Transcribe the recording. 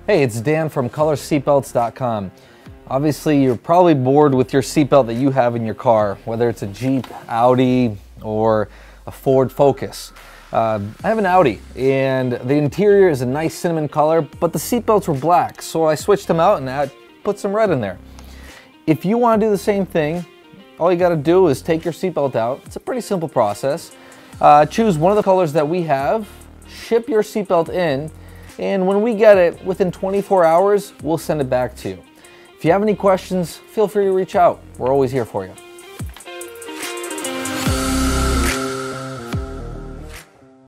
Hey, it's Dan from ColorSeatBelts.com. Obviously, you're probably bored with your seatbelt that you have in your car, whether it's a Jeep, Audi, or a Ford Focus. I have an Audi, and the interior is a nice cinnamon color, but the seatbelts were black, so I switched them out and put some red in there. If you want to do the same thing, all you got to do is take your seatbelt out. It's a pretty simple process. Choose one of the colors that we have, ship your seatbelt in, and when we get it, within 24 hours, we'll send it back to you. If you have any questions, feel free to reach out. We're always here for you.